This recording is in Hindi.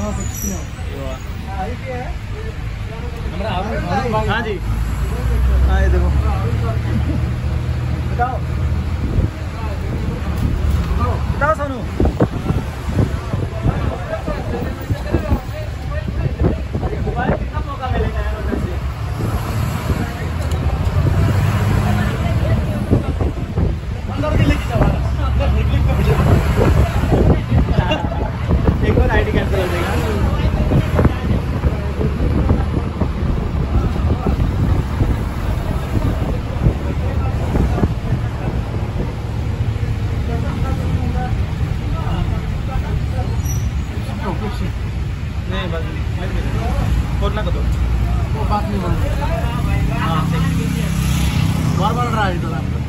हाँ जी, हाँ ये देखो, बताओ बताओ सोनू। कितना मौका मिलेगा एक बार आईडी कैंसिल हो जाएगा। नहीं बस और ना करो वो बात नहीं बोल। हाँ बार बार रहा है।